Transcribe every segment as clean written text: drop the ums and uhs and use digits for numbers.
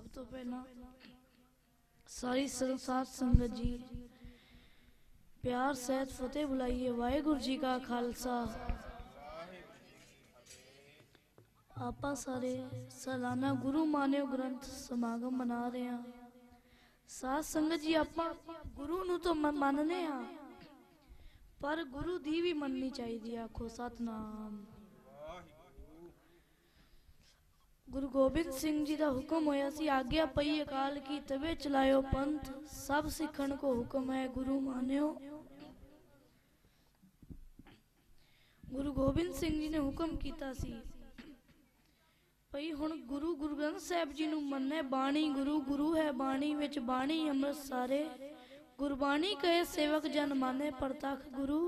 तो पहला सारी संसार संगत जी प्यार सहित फतेह बुलाइए। वाहेगुरु जी का खालसा। आपा सारे सालाना गुरु मान्यो ग्रंथ समागम मना रहे हैं। साध संगत जी आपा गुरु नूं तो मनने आ पर गुरु दी भी मननी चाहिए। आखो सतनाम। गुरु गोबिंद सिंह जी का हुक्म होया सी, आज्ञा पई अकाल की तवे चलायो पंथ, सब सिखण को हुक्म है गुरु मान्यो। गुरु गोबिंद सिंह जी ने हुक्म कीता सी भई हुण गुरु गुरु ग्रंथ साहिब जी नूं मन्ने। बाणी गुरु गुरु है बाणी विच बाणी अमृत सारे, गुरबाणी कहे सेवक जन माने परतख गुरु।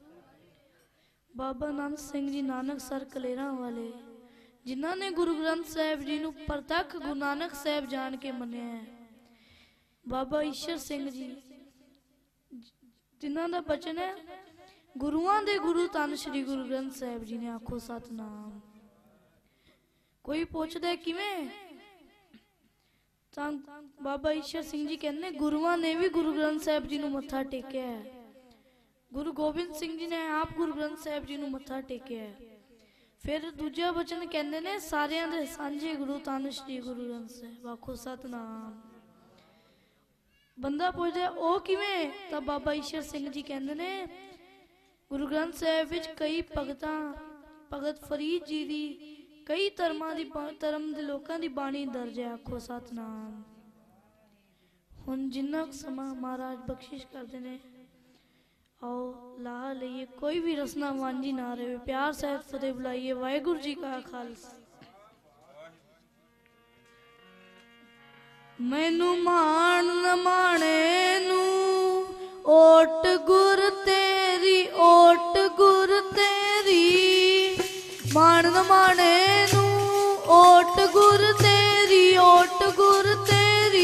बाबा नानक सिंह जी नानक सर कलेरा वाले जिन्हों ने गुरु ग्रंथ साहिब जी नूं परतख गुरु नानक साहिब जान के मन्निया है। बाबा ईश्वर सिंह जी जिन्हों का बचन है गुरुआं दे गुरु तन श्री गुरु ग्रंथ साहिब जी ने। आखो सतनाम। कोई पूछदा है किवें, तां बाबा ईश्वर सिंह जी कहने गुरुआं ने भी गुरु ग्रंथ साहिब जी नूं मत्था टेकिया है। गुरु गोबिंद सिंह जी ने आप गुरु ग्रंथ साहिब जी नूं मत्था टेकिया है। फिर दूजा वचन कहते ने सारियां दे सांझे गुरु तन श्री गुरु ग्रंथ साहिब। आखो सतनाम। बंदा पूछदा ओ किवें, तां बाबा ईश्वर सिंह जी कहते ने गुरु ग्रंथ साहिब विच कई भगत फरीद जी दी कई धर्म दे लोकां दी बाणी दर्ज है। आखो सतनाम। हुण जिन्ना समा महाराज बख्शिश करते ने आओ ला लईए। कोई भी रसना वांझी ना रहे। प्यार सहित फतेह बुलाइए। वाहेगुरु जी का खालसा। मैनू मान न माणे नू ओट गुर तेरी, ओट गुर तेरी। मान न माणे नू ओट गुर तेरी, ओट गुर तेरी।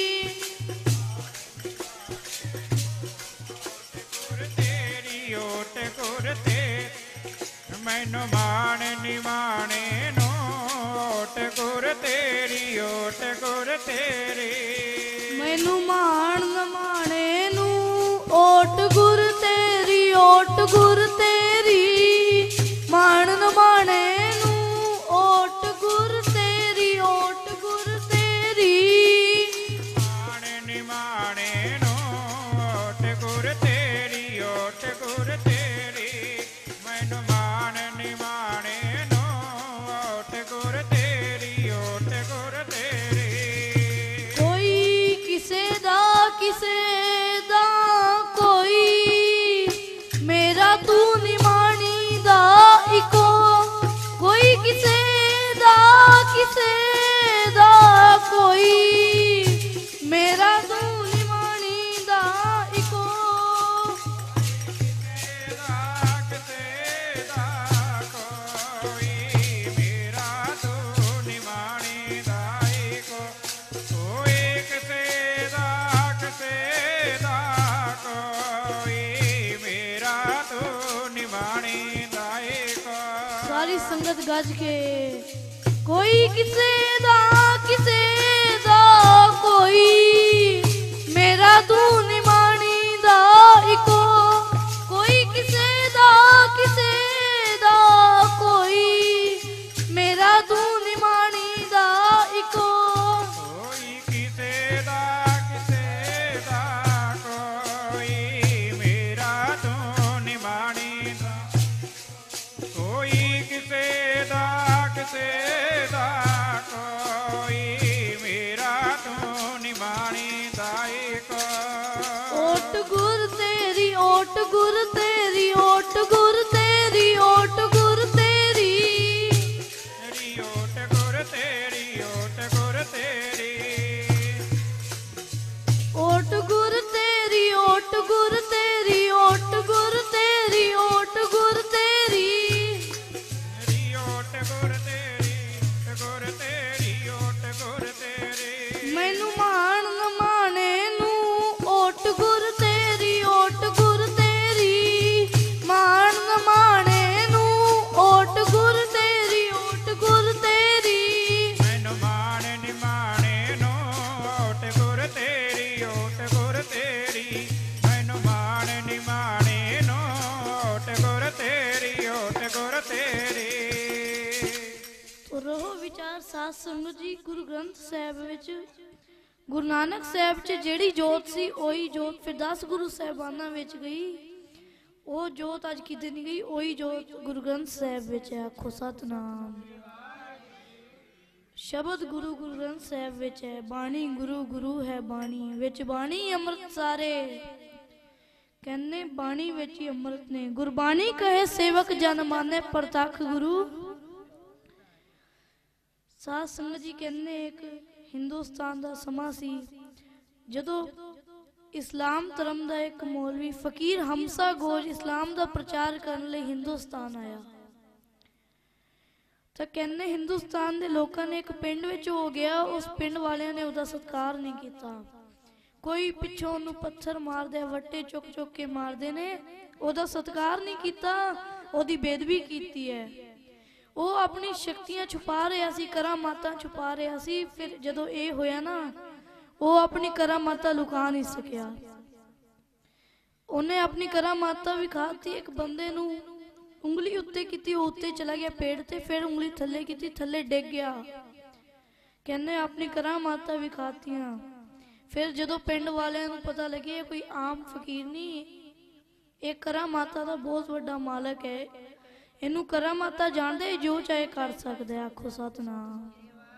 मैनू मान निमाणे नोट गुर तेरी, ओट गुर तेरी। मैनू मान न माणे नू ओट गुर तेरी, ओट गुर तेरी। मान न माणे नू ओट गुर तेरी, ओट गुर तेरी। मान निमाणे नोट गुर तेरी, ओट गुर तेरी। मैनू मान निमाणे नोट गुर तेरी, ओट गुर तेरी। कोई किसे दा कोई मेरा तू निमाणी दा इको। कोई किसे दा कोई मेरा तू निमाणी दा इको। सारी संगत गज के कोई किसे दा कोई मेरा तू निमाणी दा इको। कोई किसे दा कोई मेरा तू निमाणी दा इको। कोई किसे दा कोई मेरा तू निमाणी दा। कोई किसे दा कोई मेरा तू निमाणी दा इको। ओट गुर तेरी, ओट गुर तेरी, ओट गुर तेरी, ओट गुर तेरी। तेरी ओट गुर तेरी, ओट गुर तेरी। ओट गुर तेरी, ओट गुर तेरी, ओट गुर तेरी, ओट गुर तेरी। तेरी ओट गुर तेरी, ओट गुर तेरी, ओट गुर तेरी। मैनू मान न माणे नू ओट गुर तेरी, ओट गुर तेरी। मान न माणे नू ओट गुर तेरी, ओट गुर तेरी। मैनू मान निमाण ਗੁਰੂ ਗ੍ਰੰਥ ਸਾਹਿਬ ਵਿੱਚ ਗੁਰੂ ਨਾਨਕ ਸਾਹਿਬ 'ਚ ਜਿਹੜੀ ਜੋਤ ਸੀ ਉਹੀ ਜੋਤ ਫਿਰ 10 ਗੁਰੂ ਸਾਹਿਬਾਨਾਂ ਵਿੱਚ ਗਈ। ਉਹ ਜੋਤ ਅੱਜ ਕਿਤੇ ਨਹੀਂ ਗਈ, ਉਹੀ ਜੋਤ ਗੁਰੂ ਗ੍ਰੰਥ ਸਾਹਿਬ ਵਿੱਚ ਹੈ। ਆਖੋ ਸਤਨਾਮ। ਸ਼ਬਦ ਗੁਰੂ ਗੁਰੂ ਗ੍ਰੰਥ ਸਾਹਿਬ ਵਿੱਚ ਹੈ। ਬਾਣੀ ਗੁਰੂ ਗੁਰੂ ਹੈ ਬਾਣੀ ਵਿੱਚ, ਬਾਣੀ ਅੰਮ੍ਰਿਤ ਸਾਰੇ ਕਹਿੰਦੇ ਬਾਣੀ ਵਿੱਚ ਹੀ ਅੰਮ੍ਰਿਤ ਨੇ। ਗੁਰਬਾਣੀ ਕਹੇ ਸੇਵਕ ਜਨ ਮਾਨੇ ਪ੍ਰਤੱਖ ਗੁਰੂ। ਸਾਧ ਸੰਗਤ ਜੀ ਕਹਿੰਦੇ ਇੱਕ ਹਿੰਦੁਸਤਾਨ ਦਾ ਸਮਾਂ ਸੀ ਜਦੋਂ ਇਸਲਾਮ ਧਰਮ ਦਾ ਇੱਕ ਮੌਲਵੀ ਫਕੀਰ ਹਮਸਾ ਗੋਜ ਇਸਲਾਮ ਦਾ ਪ੍ਰਚਾਰ ਕਰਨ ਲਈ ਹਿੰਦੁਸਤਾਨ ਆਇਆ। ਤਾਂ ਕਹਿੰਦੇ ਹਿੰਦੁਸਤਾਨ ਦੇ ਲੋਕਾਂ ਨੇ ਇੱਕ ਪਿੰਡ ਵਿੱਚ ਹੋ ਗਿਆ, ਉਸ ਪਿੰਡ ਵਾਲਿਆਂ ਨੇ ਉਹਦਾ ਸਤਿਕਾਰ ਨਹੀਂ ਕੀਤਾ। ਕੋਈ ਪਿੱਛੋਂ ਉਹਨੂੰ ਪੱਥਰ ਮਾਰਦੇ, ਵੱਟੇ ਚੁੱਕ ਚੁੱਕ ਕੇ ਮਾਰਦੇ ਨੇ, ਉਹਦਾ ਸਤਿਕਾਰ ਨਹੀਂ ਕੀਤਾ, ਉਹਦੀ ਬੇਦਬੀ ਕੀਤੀ ਹੈ। ਉਹ ਆਪਣੀ ਸ਼ਕਤੀਆਂ ਛੁਪਾ ਰਿਹਾ ਸੀ, ਕਰਾਮਾਤਾਂ ਛੁਪਾ ਰਿਹਾ ਸੀ। ਫਿਰ ਜਦੋਂ ਇਹ ਹੋਇਆ ਨਾ, ਉਹ ਆਪਣੀ ਕਰਾਮਾਤਾਂ ਲੁਕਾ ਨਹੀਂ ਸਕਿਆ। ਉਹਨੇ ਆਪਣੀ ਕਰਾਮਾਤਾਂ ਵਿਖਾਤੀ। ਇੱਕ ਬੰਦੇ ਨੂੰ ਉਂਗਲੀ ਉੱਤੇ ਕੀਤੀ, ਉਹ ਉੱਤੇ ਚਲਾ ਗਿਆ ਪੇੜ ਤੇ, ਫਿਰ ਉਂਗਲੀ ਥੱਲੇ ਕੀਤੀ, ਥੱਲੇ ਡਿੱਗ ਗਿਆ। ਕਹਿੰਦੇ ਆਪਣੀ ਕਰਾਮਾਤਾਂ ਵਿਖਾਤੀਆਂ। ਫਿਰ ਜਦੋਂ ਪਿੰਡ ਵਾਲਿਆਂ ਨੂੰ ਪਤਾ ਲੱਗਿਆ ਕੋਈ ਆਮ ਫਕੀਰ ਨਹੀਂ, ਇਹ ਕਰਾਮਾਤਾਂ ਦਾ ਬਹੁਤ ਵੱਡਾ ਮਾਲਕ ਹੈ, ਇਹਨੂੰ ਕਰਾਮਾਤਾਂ ਜਾਣਦੇ, ਜੋ ਚਾਹੇ ਕਰ ਸਕਦਾ। ਆਖੋ ਸਤਨਾਮ।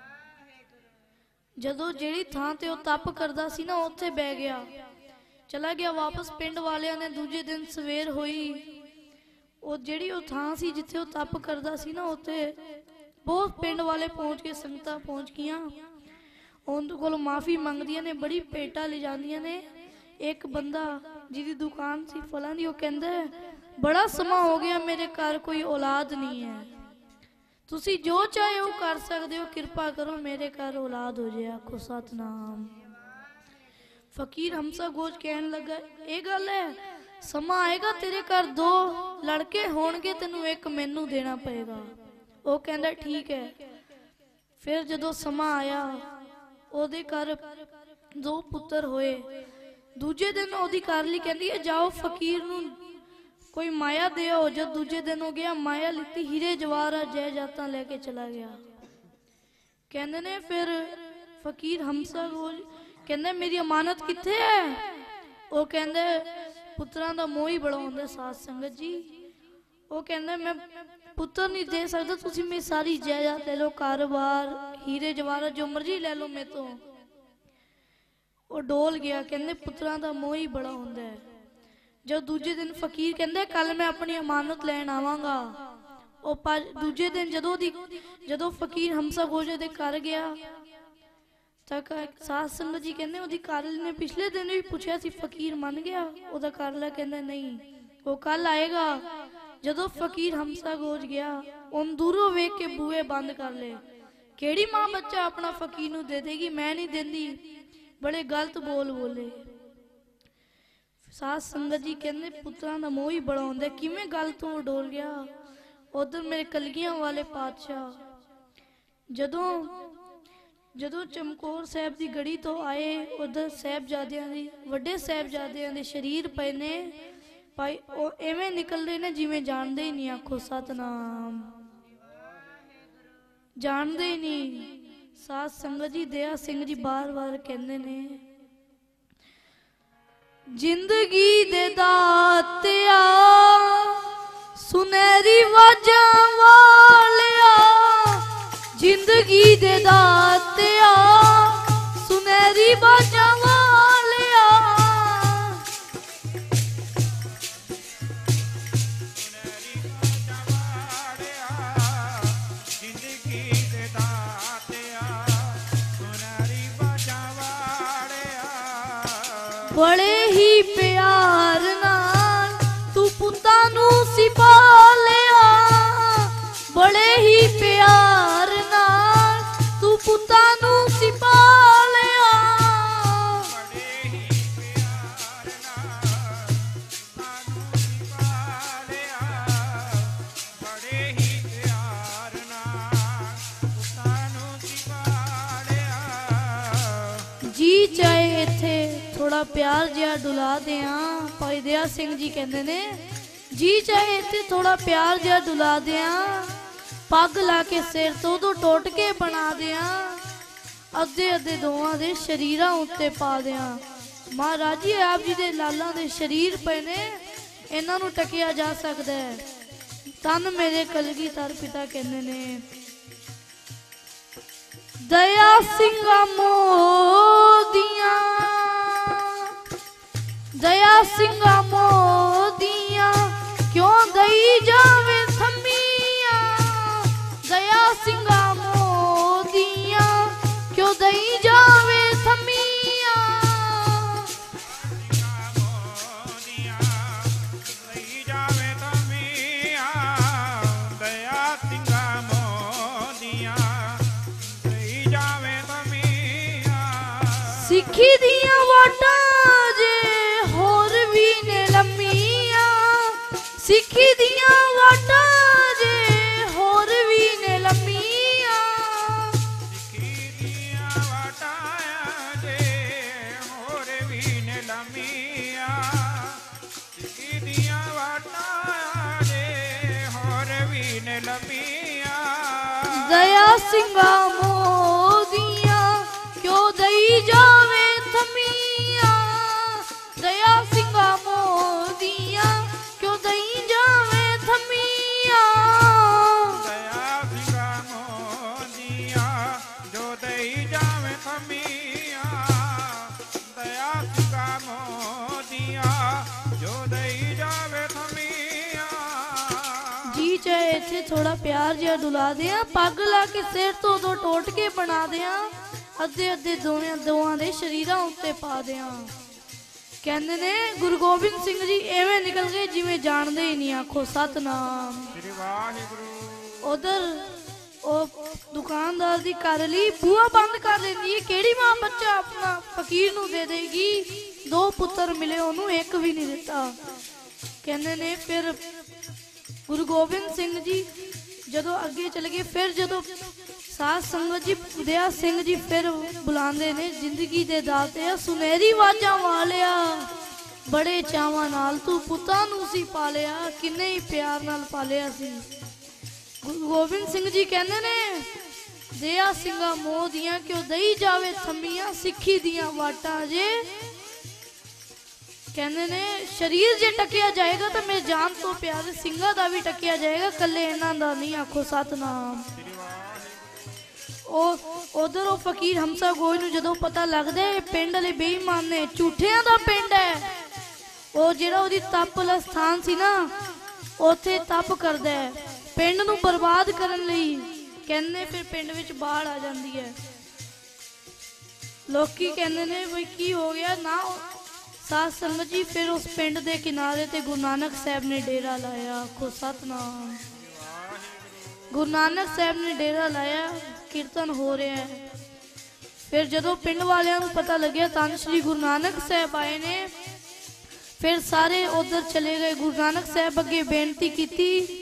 ਜਦੋਂ ਜਿਹੜੀ ਥਾਂ ਤੇ ਉਹ ਤਪ ਕਰਦਾ ਸੀ ਨਾ, ਉੱਥੇ ਬਹਿ ਗਿਆ, ਚਲਾ ਗਿਆ ਵਾਪਸ। ਪਿੰਡ ਵਾਲਿਆਂ ਨੇ ਦੂਜੇ ਦਿਨ ਸਵੇਰ ਹੋਈ, ਉਹ ਜਿਹੜੀ ਉਹ ਥਾਂ ਸੀ ਜਿੱਥੇ ਉਹ ਤਪ ਕਰਦਾ ਸੀ ਨਾ, ਉੱਥੇ ਬਹੁਤ ਪਿੰਡ ਵਾਲੇ ਪਹੁੰਚ ਕੇ, ਸੰਗਤਾਂ ਪਹੁੰਚ ਗਈਆਂ, ਉਹਦੇ ਕੋਲ ਮਾਫੀ ਮੰਗਦੀਆਂ ਨੇ, ਬੜੀ ਭੇਟਾਂ ਲਿਜਾਂਦੀਆਂ ਨੇ। ਇੱਕ ਬੰਦਾ ਜਿਹਦੀ ਦੁਕਾਨ ਸੀ ਫਲਾਂ ਦੀ, ਉਹ ਕਹਿੰਦਾ ਬੜਾ ਸਮਾਂ ਹੋ ਗਿਆ, ਮੇਰੇ ਘਰ ਕੋਈ ਔਲਾਦ ਨਹੀਂ ਹੈ, ਤੁਸੀਂ ਜੋ ਚਾਹੇ ਉਹ ਕਰ ਸਕਦੇ ਹੋ, ਕਿਰਪਾ ਕਰੋ ਮੇਰੇ ਘਰ ਔਲਾਦ ਹੋ ਜਾਏ। ਆਖੋ ਸਤਨਾਮ। ਫਕੀਰ ਹਮਸਾ ਗੋਜ ਕਹਿਣ ਲੱਗਾ ਇਹ ਗੱਲ ਹੈ, ਸਮਾਂ ਆਏਗਾ ਤੇਰੇ ਘਰ 2 ਲੜਕੇ ਹੋਣਗੇ, ਤੈਨੂੰ ਇੱਕ ਮੈਨੂੰ ਦੇਣਾ ਪਏਗਾ। ਉਹ ਕਹਿੰਦਾ ਠੀਕ ਹੈ। ਫਿਰ ਜਦੋਂ ਸਮਾਂ ਆਇਆ, ਉਹਦੇ ਘਰ 2 ਪੁੱਤਰ ਹੋਏ। ਦੂਜੇ ਦਿਨ ਉਹਦੀ ਘਰਵਾਲੀ ਕਹਿੰਦੀ ਹੈ ਜਾਓ ਫਕੀਰ ਨੂੰ ਕੋਈ ਮਾਇਆ ਦਿਓ। ਜਦ ਦੂਜੇ ਦਿਨ ਹੋ ਗਿਆ, ਮਾਇਆ ਲਿੱਤੀ, ਹੀਰੇ ਜਵਾਹਰਾਤ ਜਾਇਦਾਦਾਂ ਲੈ ਕੇ ਚਲਾ ਗਿਆ। ਕਹਿੰਦੇ ਨੇ ਫਿਰ ਫਕੀਰ ਹਮਸਾ ਗੋਜ ਕਹਿੰਦੇ ਮੇਰੀ ਅਮਾਨਤ ਕਿੱਥੇ ਹੈ? ਉਹ ਕਹਿੰਦੇ ਪੁੱਤਰਾਂ ਦਾ ਮੋਹ ਹੀ ਬੜਾ ਹੁੰਦਾ ਸਾਧ ਸੰਗਤ ਜੀ। ਉਹ ਕਹਿੰਦਾ ਮੈਂ ਪੁੱਤਰ ਨਹੀਂ ਦੇ ਸਕਦਾ, ਤੁਸੀਂ ਮੇਰੀ ਸਾਰੀ ਜਾਇਦਾਦ ਲੈ ਲਓ, ਕਾਰੋਬਾਰ, ਹੀਰੇ ਜਵਾਹਰਾਤ ਜੋ ਮਰਜ਼ੀ ਲੈ ਲਓ ਮੇਰੇ ਤੋਂ। ਉਹ ਡੋਲ ਗਿਆ। ਕਹਿੰਦੇ ਪੁੱਤਰਾਂ ਦਾ ਮੋਹ ਹੀ ਬੜਾ ਹੁੰਦਾ ਹੈ। ਜਦ ਦੂਜੇ ਦਿਨ ਫਕੀਰ ਕਹਿੰਦੇ ਕੱਲ ਮੈਂ ਆਪਣੀ ਅਮਾਨਤ ਲੈਣ ਆਵਾਂਗਾ। ਉਹ ਦੂਜੇ ਦਿਨ ਜਦੋਂ ਫਕੀਰ ਹਮਸਾ ਗੋਜ ਦੇ ਘਰ ਗਿਆ ਤਾਂ ਸਾਧ ਸੰਗਤ ਜੀ ਕਹਿੰਦੇ ਉਹਦੀ ਘਰਵਾਲੀ ਨੇ ਪਿਛਲੇ ਦਿਨ ਵੀ ਪੁੱਛਿਆ ਸੀ, ਫਕੀਰ ਮੰਨ ਗਿਆ? ਉਹਦਾ ਘਰਵਾਲਾ ਕਹਿੰਦਾ ਨਹੀਂ, ਉਹ ਕੱਲ ਆਏਗਾ। ਜਦੋਂ ਫਕੀਰ ਹਮਸਾ ਗੋਜ ਗਿਆ, ਉਹਨੂੰ ਦੂਰੋਂ ਵੇਖ ਕੇ ਬੂਹੇ ਬੰਦ ਕਰ ਲਏ। ਕਿਹੜੀ ਮਾਂ ਬੱਚਾ ਆਪਣਾ ਫਕੀਰ ਨੂੰ ਦੇ ਦੇਗੀ? ਮੈਂ ਨਹੀਂ ਦਿੰਦੀ। ਬੜੇ ਗਲਤ ਬੋਲੇ। ਸਾਧ ਸੰਗਤ ਜੀ ਕਹਿੰਦੇ ਪੁੱਤਰਾਂ ਦਾ ਮੋਹ ਹੀ ਬੜਾ ਹੁੰਦਾ। ਕਿਵੇਂ ਗੱਲ ਤੋਂ ਡੋਲ ਗਿਆ? ਉਧਰ ਮੇਰੇ ਕਲਗੀਆਂ ਵਾਲੇ ਪਾਤਸ਼ਾਹ ਜਦੋਂ ਚਮਕੌਰ ਸਾਹਿਬ ਦੀ ਗੜੀ ਤੋਂ ਆਏ, ਉਧਰ ਸਾਹਿਬਜ਼ਾਦਿਆਂ ਦੀ, ਵੱਡੇ ਸਾਹਿਬਜ਼ਾਦਿਆਂ ਦੇ ਸ਼ਰੀਰ ਪਏ ਨੇ ਭਾਈ, ਉਹ ਐਵੇਂ ਨਿਕਲਦੇ ਨੇ ਜਿਵੇਂ ਜਾਣਦੇ ਹੀ ਨਹੀਂ। ਆਖੋ ਸਤਨਾਮ। ਜਾਣਦੇ ਹੀ ਨਹੀਂ। ਸਾਧ ਸੰਗਤ ਜੀ ਦਇਆ ਸਿੰਘ ਜੀ ਬਾਰ-ਬਾਰ ਕਹਿੰਦੇ ਨੇ ਜ਼ਿੰਦਗੀ ਦੇ ਦਾਤਿਆ ਸੁਨਹਿਰੀ ਵਾਜਾਂ ਵਾਲਿਆ, ਜ਼ਿੰਦਗੀ ਦੇ ਦਾਤਿਆ ਸੁਨਹਿਰੀ ਵਾਜਾਂ ਵਾਲਿਆ, ਸੁਨਹਿਰੀ ਵਾਜਾਂ ਵਾਲਿਆ, ਜ਼ਿੰਦਗੀ ਦੇ ਦਾਤਿਆ ਸੁਨਹਿਰੀ ਵਾਜਾਂ ਵਾਲਿਆ। ਬੜੇ ਹੀ ਪਿਆਰ ਨਾਲ ਤੂੰ ਪੁੱਤਾਂ ਨੂੰ ਸਿਪਾਲਿਆ, ਬੜੇ ਹੀ ਪਿਆਰ ਨਾਲ ਤੂੰ ਪੁੱਤਾਂ ਨੂੰ ਸਿਪਾਲਿਆ, ਬੜੇ ਹੀ ਪਿਆਰ ਨਾਲ ਸਾਨੂੰ ਸਿਪਾਲਿਆ, ਬੜੇ ਹੀ ਪਿਆਰ ਨਾਲ ਸਾਨੂੰ ਸਿਪਾਲਿਆ। ਜੀ ਚਾਹੇ ਇੱਥੇ ਥੋੜਾ ਪਿਆਰ ਜਿਹਾ ਡੁਲਾ ਦਿਆਂ। ਭਾਈ ਦਇਆ ਸਿੰਘ ਜੀ ਕਹਿੰਦੇ ਨੇ ਜੀ ਚਾਹੇ ਇੱਥੇ ਥੋੜਾ ਪਿਆਰ ਜਿਹਾ ਡੁਲਾ ਦਿਆਂ, ਪੱਗ ਲਾ ਕੇ ਸਿਰ ਤੋਂ ਉਦੋਂ ਟੋਟ ਕੇ ਬਣਾ ਦਿਆਂ, ਅੱਧੇ ਅੱਧੇ ਦੋਵਾਂ ਦੇ ਸ਼ਰੀਰਾਂ ਉੱਤੇ ਪਾ ਦਿਆਂ। ਮਹਾਰਾਜ ਜੀ ਆਪ ਜੀ ਦੇ ਲਾਲਾਂ ਦੇ ਸ਼ਰੀਰ ਪਏ ਨੇ, ਇਹਨਾਂ ਨੂੰ ਟਕਿਆ ਜਾ ਸਕਦਾ ਹੈ। ਤਨ ਮੇਰੇ ਕਲਗੀਧਰ ਪਿਤਾ ਕਹਿੰਦੇ ਨੇ, ਦਇਆ ਸਿੰਘਾਂ ਮੋਦੀਆਂ, ਦਇਆ ਸਿੰਘਾਂ ਮੋਦੀਆਂ, ਕਿਉਂ ਦਈ ਜਾਵੇ ਥੰਮੀਆਂ। ਦਇਆ ਸਿੰਘਾਂ ਮੋਦੀਆਂ, ਕਿਉਂ ਦਈ ਜਾਵੇ ਥੰਮੀਆਂ। ਲਈ ਜਾਵੇ ਤਮੀਆਂ, ਦਇਆ ਸਿੰਘਾਂ ਮੋਦੀਆਂ, ਲਈ ਜਾਵੇ ਤਮੀਆਂ। ਸਿੱਖੀ ਦੀਆਂ ਵਾਟਾਂ ਜੇ ਹੋਰ ਵੀ ਨੇ ਲੰਮੀਆਂ। ਸਿੱਖੀ ਦੀਆਂ ਵਾਟਾਂ ਜੇ ਹੋਰ ਵੀ ਨੇ ਲੰਮੀਆਂ। ਸਿੱਖੀ ਦੀਆਂ ਵਾਟਾਂ ਜੇ ਹੋਰ ਵੀ ਨੇ ਲੰਮੀਆਂ। ਸਿੱਖੀ ਦੀਆਂ ਵਾਟਾਂ ਜੇ ਹੋਰ ਵੀ ਨੇ ਲੰਮੀਆਂ। ਦਇਆ ਸਿੰਘਾਂ ਮੋਦੀਆਂ, ਕਿਉਂ ਦਈ ਜਾਵੇ ਥੰਮੀਆਂ। ਦਇਆ ਸਿੰਘਾਂ ਮੋਦੀਆਂ, ਕਿਉਂ ਦਈ ਜਾਵੇ ਥੰਮੀਆਂ। ਦਇਆ ਸਿੰਘਾਂ ਮੋਦੀਆਂ, ਜੋ ਦਈ ਜਾਵੇ ਥੰਮੀਆਂ। ਦਇਆ ਸਿੰਘਾਂ ਮੋਦੀਆਂ, ਜੋ ਦਈ ਜਾਵੇ ਥੰਮੀਆਂ। ਜੀ ਚਾਹੇ ਇੱਥੇ ਥੋੜਾ ਪਿਆਰ ਜਿਹਾ ਡੁਲਾ ਦਿਆਂ, ਪੱਗ ਲਾ ਕੇ ਸਿਰ ਤੋਂ ਦੋ ਟੋਟਕੇ ਬਣਾ ਦਿਆਂ, ਅੱਧੇ ਅੱਧੇ ਦੋਵਾਂ ਦੇ ਸ਼ਰੀਰਾਂ ਉੱਤੇ ਪਾ ਦਿਆਂ। ਕਹਿੰਦੇ ਨੇ ਗੁਰੂ ਗੋਬਿੰਦ ਸਿੰਘ ਜੀ ਐਵੇਂ ਨਿਕਲ ਗਏ ਜਿਵੇਂ ਜਾਣਦੇ ਹੀ ਨਹੀਂ। ਆਖੋ ਸਤਨਾਮ ਸ੍ਰੀ ਵਾਹਿਗੁਰੂ। ਉਧਰ ਉਹ ਦੁਕਾਨਦਾਰ ਦੀ ਘਰ ਲਈ ਬੂਹਾ ਬੰਦ ਕਰ ਲੈਂਦੀ ਹੈ। ਕਿਹੜੀ ਮਾਂ ਬੱਚਾ ਆਪਣਾ ਫਕੀਰ ਨੂੰ ਦੇ ਦੇਗੀ। ਦੋ ਪੁੱਤਰ ਮਿਲੇ, ਉਹਨੂੰ ਇੱਕ ਵੀ ਨਹੀਂ ਦਿੱਤਾ। ਕਹਿੰਦੇ ਨੇ ਫਿਰ ਗੁਰੂ ਗੋਬਿੰਦ ਸਿੰਘ ਜੀ ਜਦੋਂ ਅੱਗੇ ਚਲੇ ਗਏ, ਫਿਰ ਜਦੋਂ ਸਾਧ ਸੰਗਤ ਜੀ ਦਇਆ ਸਿੰਘ ਜੀ ਫਿਰ ਬੁਲਾਉਂਦੇ ਨੇ, ਜ਼ਿੰਦਗੀ ਦੇ ਦਾਤੇ ਸੁਨਹਿਰੀ ਵਾਜਾਂ ਵਾਲਿਆ, ਬੜੇ ਚਾਵਾਂ ਨਾਲ ਤੂੰ ਪੁੱਤਾਂ ਨੂੰ ਸੀ ਪਾਲਿਆ, ਕਿੰਨੇ ਹੀ ਪਿਆਰ ਨਾਲ ਪਾਲਿਆ ਸੀ। ਗੁਰੂ ਗੋਬਿੰਦ ਸਿੰਘ ਜੀ ਕਹਿੰਦੇ ਨੇ, ਦਇਆ ਸਿੰਘਾਂ ਮੋਹ ਦੀਆਂ, ਕਿਉਂ ਦਈ ਜਾਵੇ ਥੰਮੀਆਂ। ਸਿੱਖੀ ਦੀਆਂ ਵਾਟਾਂ ਜੇ ਕਹਿੰਦੇ ਨੇ, ਸ਼ਰੀਰ ਜੇ ਟਕਿਆ ਜਾਏਗਾ ਤਾਂ ਮੇਰੇ ਜਾਨ ਤੋਂ ਪਿਆਰੇ ਸਿੰਘਾਂ ਦਾ ਵੀ ਟਕਿਆ ਜਾਏਗਾ, ਕੱਲੇ ਇਹਨਾਂ ਦਾ ਨਹੀਂ। ਆਖੋ ਸਤਨਾਮ। ਉਧਰ ਉਹ ਫਕੀਰ ਹਮਸਾ ਗੋਈ ਨੂੰ ਜਦੋਂ ਪਤਾ ਲੱਗਦਾ ਇਹ ਪਿੰਡ ਵਾਲੇ ਬੇਈਮਾਨ ਨੇ, ਝੂਠਿਆਂ ਦਾ ਪਿੰਡ ਹੈ, ਉਹ ਜਿਹੜਾ ਉਹਦੀ ਤਪ ਵਾਲਾ ਸਥਾਨ ਸੀ ਨਾ, ਉੱਥੇ ਤਪ ਕਰਦਾ ਹੈ ਪਿੰਡ ਨੂੰ ਬਰਬਾਦ ਕਰਨ ਲਈ। ਕਹਿੰਦੇ ਫਿਰ ਪਿੰਡ ਵਿੱਚ ਬਾੜ ਆ ਜਾਂਦੀ ਹੈ। ਲੋਕੀ ਕਹਿੰਦੇ ਨੇ ਬਈ ਕੀ ਹੋ ਗਿਆ ਨਾ। ਸਾਧ ਸੰਗਤ ਜੀ ਫਿਰ ਉਸ ਪਿੰਡ ਦੇ ਕਿਨਾਰੇ ਤੇ ਗੁਰੂ ਨਾਨਕ ਸਾਹਿਬ ਨੇ ਡੇਰਾ ਲਾਇਆ। ਆਖੋ ਸਤਨਾਮ। ਗੁਰੂ ਨਾਨਕ ਸਾਹਿਬ ਨੇ ਡੇਰਾ ਲਾਇਆ, ਕੀਰਤਨ ਹੋ ਰਿਹਾ ਹੈ। ਫਿਰ ਜਦੋਂ ਪਿੰਡ ਵਾਲਿਆਂ ਨੂੰ ਪਤਾ ਲੱਗਿਆ ਧੰਨ ਸ਼੍ਰੀ ਗੁਰੂ ਨਾਨਕ ਸਾਹਿਬ ਆਏ ਨੇ, ਫਿਰ ਸਾਰੇ ਉਧਰ ਚਲੇ ਗਏ। ਗੁਰੂ ਨਾਨਕ ਸਾਹਿਬ ਅੱਗੇ ਬੇਨਤੀ ਕੀਤੀ,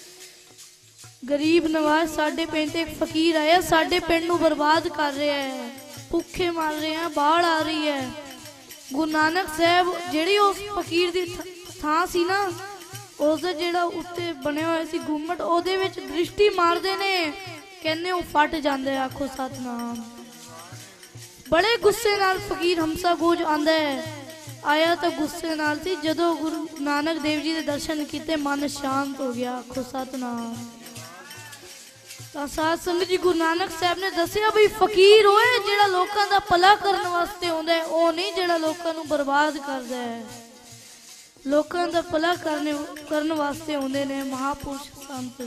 ਗਰੀਬ ਨਵਾਜ਼ ਸਾਡੇ ਪਿੰਡ ਤੇ ਇੱਕ ਫਕੀਰ ਆਇਆ, ਸਾਡੇ ਪਿੰਡ ਨੂੰ ਬਰਬਾਦ ਕਰ ਰਿਹਾ ਹੈ, ਭੁੱਖੇ ਮਰ ਰਹੇ ਆ, ਬਾੜ ਆ ਰਹੀ ਹੈ। ਗੁਰੂ ਨਾਨਕ ਸਾਹਿਬ ਜਿਹੜੀ ਉਸ ਫਕੀਰ ਦੀ ਥਾਂ ਸੀ ਨਾ, ਉਸਦਾ ਜਿਹੜਾ ਉੱਤੇ ਬਣਿਆ ਹੋਇਆ ਸੀ ਗੁੰਮਟ, ਉਹਦੇ ਵਿੱਚ ਦ੍ਰਿਸ਼ਟੀ ਮਾਰਦੇ ਨੇ, ਕਹਿੰਦੇ ਉਹ ਫਟ ਜਾਂਦੇ। ਆਖੋ ਸਤਨਾਮ। ਬੜੇ ਗੁੱਸੇ ਨਾਲ ਫਕੀਰ ਹਮਸਾ ਗੋਜ ਆਂਦਾ ਹੈ। ਆਇਆ ਤਾਂ ਗੁੱਸੇ ਨਾਲ ਸੀ, ਜਦੋਂ ਗੁਰੂ ਨਾਨਕ ਦੇਵ ਜੀ ਦੇ ਦਰਸ਼ਨ ਕੀਤੇ ਮਨ ਸ਼ਾਂਤ ਹੋ ਗਿਆ। ਆਖੋ ਸਤਨਾਮ। ਤਾਂ ਸਾਧ ਸੰਗਤ ਜੀ ਗੁਰੂ ਨਾਨਕ ਸਾਹਿਬ ਨੇ ਦੱਸਿਆ ਵੀ ਫਕੀਰ ਹੋਏ ਜਿਹੜਾ ਲੋਕਾਂ ਦਾ ਭਲਾ ਕਰਨ ਵਾਸਤੇ ਆਉਂਦਾ ਹੈ, ਉਹ ਨਹੀਂ ਜਿਹੜਾ ਲੋਕਾਂ ਨੂੰ ਬਰਬਾਦ ਕਰਦਾ ਹੈ। ਲੋਕਾਂ ਦਾ ਭਲਾ ਕਰਨ ਵਾਸਤੇ ਆਉਂਦੇ ਨੇ ਮਹਾਪੁਰਸ਼ ਸੰਤ।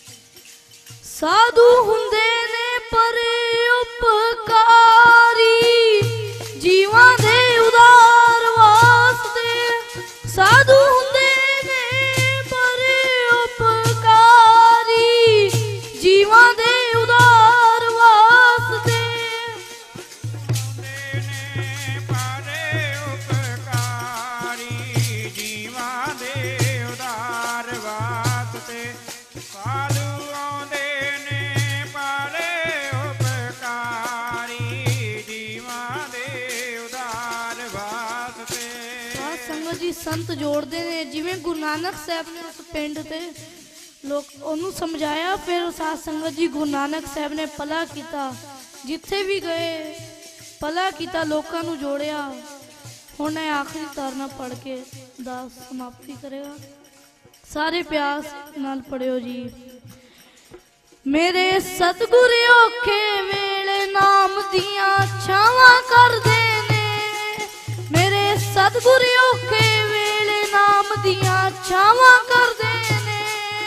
ਸਾਧੂ ਹੁੰਦੇ ਨੇ ਪਰ ਉਪਕਾਰੀ, ਜੀਵਾਂ ਦੇ ਉਦਾਰ ਵਾਸਤੇ। ਸਾਧੂ ਹੁੰਦੇ ਨੇ ਪਰ ਉਪਕਾਰੀ, ਜੀਵਾਂ ਦੇ ਉਦਾਰ ਵਾਸਤੇ। ਹੁੰਦੇ ਨੇ ਪਰ ਉਪਕਾਰੀ, ਜੀਵਾਂ ਦੇ ਉਦਾਰ ਵਾਸਤੇ। ਸਾਧੂ ਆਉਂਦੇ ਨੇ ਪਰ ਉਪਕਾਰੀ, ਜੀਵਾਂ ਦੇ ਉਦਾਰ ਵਾਸਤੇ। ਸੰਗਤ ਜੀ ਸੰਤ ਜੋੜਦੇ ਨੇ, ਜਿਵੇਂ ਗੁਰੂ ਨਾਨਕ ਸਾਹਿਬ ਨੇ ਉਸ ਪਿੰਡ ਤੇ ਲੋਕ ਉਹਨੂੰ ਸਮਝਾਇਆ। ਫਿਰ ਸਾਧ ਸੰਗਤ ਜੀ ਗੁਰੂ ਨਾਨਕ ਸਾਹਿਬ ਨੇ ਭਲਾ ਕੀਤਾ, ਜਿੱਥੇ ਵੀ ਗਏ ਭਲਾ ਕੀਤਾ, ਲੋਕਾਂ ਨੂੰ ਜੋੜਿਆ। ਹੁਣ ਇਹ ਆਖਰੀ ਤਾਰਨਾ ਪੜ ਕੇ ਦਾਸ ਸਮਾਪਤੀ ਕਰੇਗਾ। ਸਾਰੇ ਪਿਆਸ ਨਾਲ ਪੜਿਓ ਜੀ। ਮੇਰੇ ਸਤਿਗੁਰ ਔਖੇ ਵੇਲੇ ਨਾਮ ਦੀਆਂ ਛਾਵਾਂ ਕਰਦੇ ਨੇ। ਮੇਰੇ ਸਤਿਗੁਰ ਔਖੇ ਵੇਲੇ ਨਾਮ ਦੀਆਂ ਛਾਵਾਂ ਕਰਦੇ ਨੇ।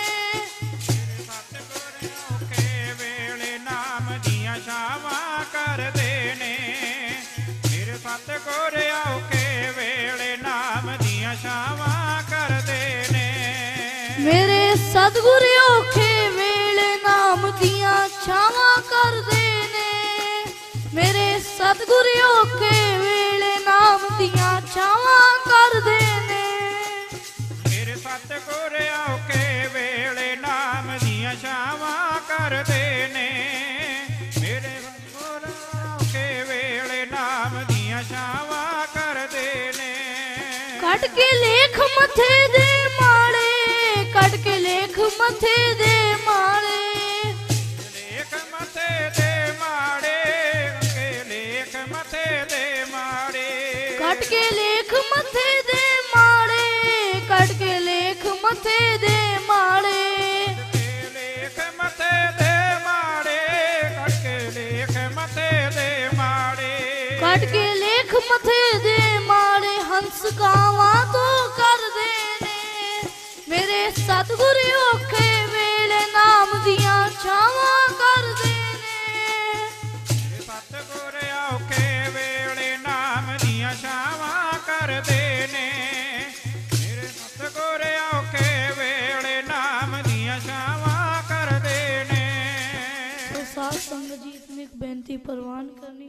ਸਤਿਗੁਰ ਔਖੇ ਵੇਲੇ ਨਾਮ ਦੀਆਂ ਛਾਵਾਂ ਕਰਦੇ ਨੇ। ਮੇਰੇ ਸਤਿਗੁਰ ਔਖੇ ਵੇਲੇ ਨਾਮ ਦੀਆਂ ਛਾਵਾਂ ਕਰਦੇ ਨੇ। ਮੇਰੇ ਸਤਿਗੁਰ ਔਖੇ ਵੇਲੇ ਨਾਮ ਦੀਆਂ ਛਾਵਾਂ ਕਰਦੇ ਨੇ। ਮੇਰੇ ਸਤਿਗੁਰ ਔਖੇ ਵੇਲੇ ਨਾਮ ਦੀਆਂ ਛਾਵਾਂ ਕਰਦੇ ਨੇ। ਮੇਰੇ ਸਤਿਗੁਰ ਔਖੇ ਵੇਲੇ ਨਾਮ ਦੀਆਂ ਛਾਵਾਂ ਕਰਦੇ ਨੇ। ਮੇਰੇ ਸਤਿਗੁਰ ਔਖੇ ਵੇਲੇ ਨਾਮ ਦੀਆਂ ਛਾਵਾਂ ਕਰਦੇ ਨੇ। ਕੱਢ ਕੇ ਲੇਖ ਮੱਥੇ ਦੇ ਮਾੜੇ, ਕੱਢ ਕੇ ਲੇਖ ਮੱਥੇ ਦੇ ਮਾੜੇ। ਲੇਖ ਮੱਥੇ ਦੇ ਮਾੜੇ, ਕੇ ਲੇਖ ਮੱਥੇ ਦੇ ਮਾੜੇ। ਕੱਢ ਕੇ ਲੇਖ ਮੱਥੇ ਦੇ ਮਾੜੇ, ਕੱਢ ਕੇ ਲੇਖ ਮੱਥੇ ਦੇ ਮਾੜੇ। ਲੇਖ ਮੱਥੇ ਦੇ ਮਾੜੇ, ਕੱਢ ਕੇ ਲੇਖ ਮੱਥੇ ਦੇ ਮਾੜੇ। ਕੱਢ ਕੇ ਲੇਖ ਮੱਥੇ ਦੇ ਮਾੜੇ ਹੰਸ ਕਾਵਾਂ ਤੋਂ ਕਰਦੇ ਨੇ। ਮੇਰੇ ਸਤਿਗੁਰ ਔਖੇ ਵੇਲੇ ਨਾਮ ਦੀਆਂ ਛਾਵਾਂ ਕਰਦੇ ਨੇ। ਮੇਰੇ ਸਤਿਗੁਰ ਔਖੇ ਵੇਲੇ ਨਾਮ ਦੀਆਂ ਛਾਵਾਂ ਕਰਦੇ ਨੇ। ਮੇਰੇ ਸਤਿਗੁਰ ਔਖੇ ਵੇਲੇ ਨਾਮ ਦੀਆਂ ਛਾਵਾਂ ਕਰਦੇ ਨੇ। तो साथ संगत जी इतनी एक बेनती परवान करनी।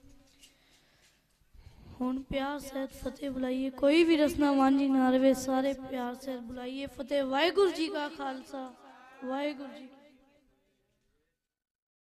हुण प्यार सहित फतेह बुलाइए। कोई भी रसना मांझी ना रवे, सारे प्यार सहित बुलाइए। फतेह। वाहिगुरु जी का खालसा, वाहिगुरु जी।